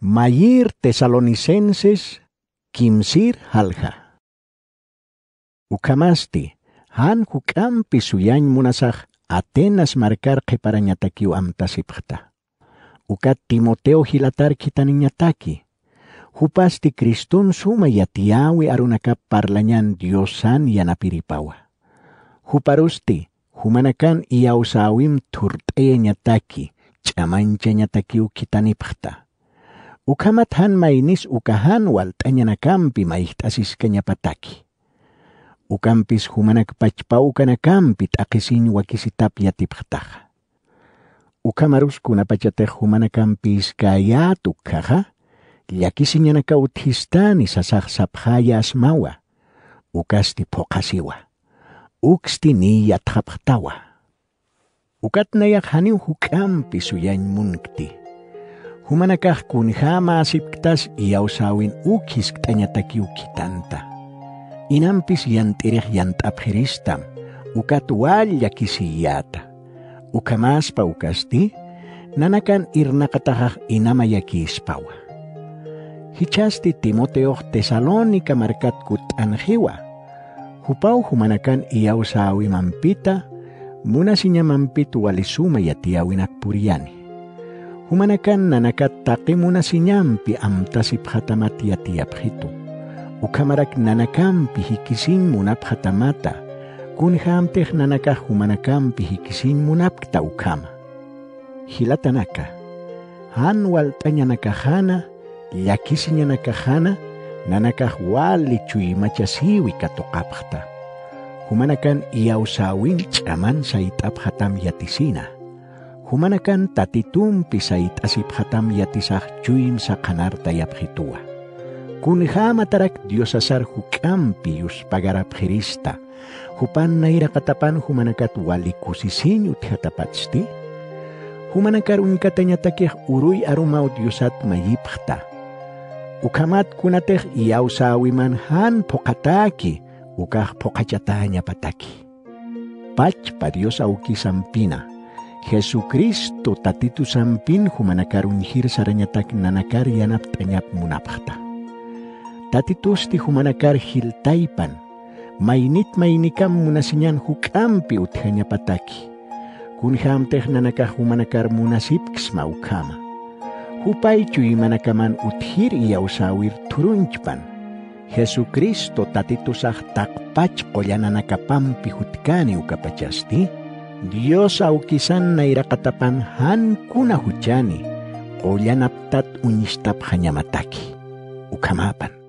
Mayir Tesalonicenses kimsir halja. Ukamasti han hukampi suyan munasaj Atenas marcar keparanyatakiu amtasipjta. Ukat Timoteo hilatar kitaninyataki. Hupasti Kristun suma yatiawi arunaka parlanyan Diosan yanapiripawa. Huparusti humanakan iyausawim turteye nyataki chamancha nyatakiu kitanipjta. Ukamat han mainis ukahan waltanyanakampi maihtasis kanyapataki. Ukampis humanak pachpau kanakampit akisin wakisitap yatipjtaja. Ukamarus kunapachatej humanakampis kayatukkaja, llakisiñanaka uthistani sasaqsapjaya asmawa, ukasti pokasiwa, uksti niyatjapjtawa. Ukatnayak haniw hukampi suyan munkti. Humanakaj kunjama asipktas iyawsawin ukis ktanyatakiw kitanta. Inampis yantirij yantapjeristam, ukat wal yakisiyata. Ukamaspa ukasti, nanakan irnakatajaj inamayakispawa. Hichasti Timoteo Tesalonika markat kut anjiwa. Hupau humanakan iyawsawi mampita, munasinya mampit walisuma yatiawinak puriani. Humanakan nanakat taki munasinyampi amtasipjatamat yatiapjitu. Ukamarak nanakampi hikisin munapjatamata, kunhamtej nanaka humanakampi hikisin munapkta ukama. Hilatanaka, han waltanyanakajana, llakisiñanakajana, nanakaj wali chuyimachasiwi katokapjta. Humanakan iyawsawin chaman saitapjatam yatisina. Humanakan tatitumpi saitasipjatam yatisaj chuyim sakanarta yapjitua. Kunjama tarak diosasar hukampi yuspagarapjerista. Hupan naira katapan humanakat wali kusisinyu tjatapatsti. Humanakar unkatanyatakiaj uruy arumau diosat mayipjta. Ukamat kunatej iyawsawiman han pokataki, ukaj pokachatanya pataki. Pachpa Dios aukisampina. Jesucristo tatitu sampin humanakar unhir saranyatak nanakar yanap tanyap munapjta. Tatitusti humanakar hiltaipan, mainikam munasinyan hukampi uthanya pataki. Kunhamtej nanakar humanakar munasipks maukama. Hupay chuy manakaman uthir iyawsawir turunchpan. Jesucristo tatitusaj takpach qoyananakapampi hutkani ukapachasti. Dios aukisan nairakatapan han kuna huchani, qoyanaptat unistap hanyamataki. Ukamapan.